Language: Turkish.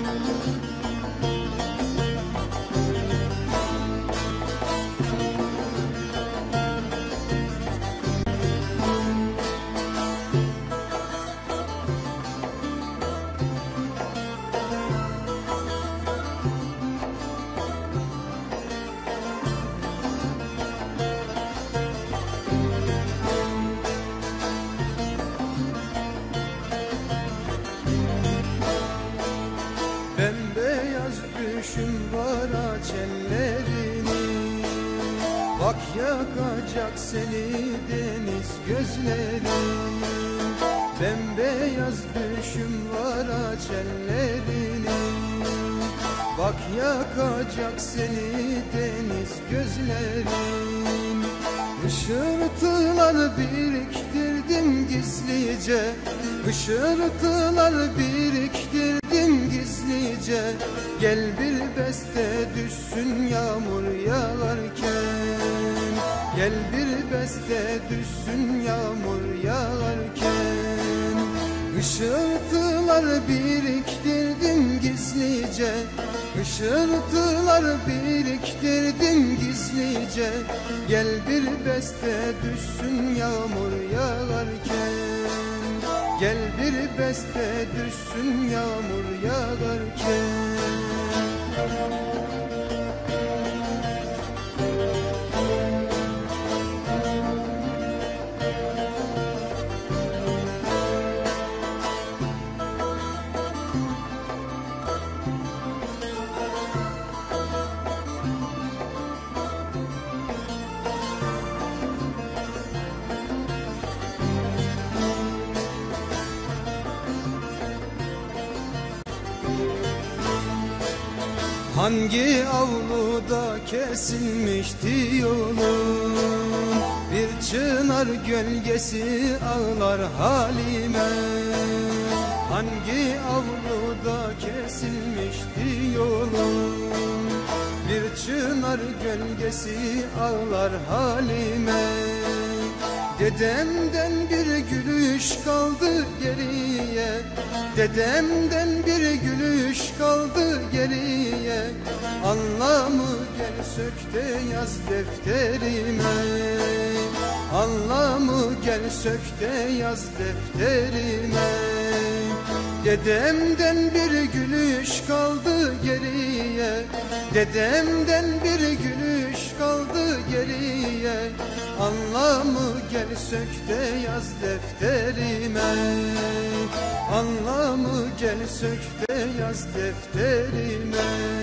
Bembeyaz düşüm var aç ellerini, bak yakacak seni deniz gözlerin. Bembeyaz düşüm var aç ellerini, bak yakacak seni deniz gözlerin. Işırtılar biriktirdim gizlice, ışırtılar biriktirdim gizlice. Gel bir beste düşsün yağmur yağarken, gel bir beste düşsün yağmur yağarken. Işırtılar biriktirdim gizlice, ışırtılar biriktirdim gizlice. Gel bir beste düşsün yağmur yağarken, gel bir beste düşsün yağmur yağarken. Hangi avluda kesilmişti yolun, bir çınar gölgesi ağlar halime. Hangi avluda kesilmişti yolun, bir çınar gölgesi ağlar halime. Dedemden bir gülüş kaldı geriye, dedemden bir gülüş kaldı geriye. Anlamı gel sök de yaz defterime, anlamı gel sök de yaz defterime. Dedemden bir gülüş kaldı geriye, dedemden bir gülüş kaldı geriye. Anlamı gel sök de yaz defterime, anlamı gel sök de yaz defterime.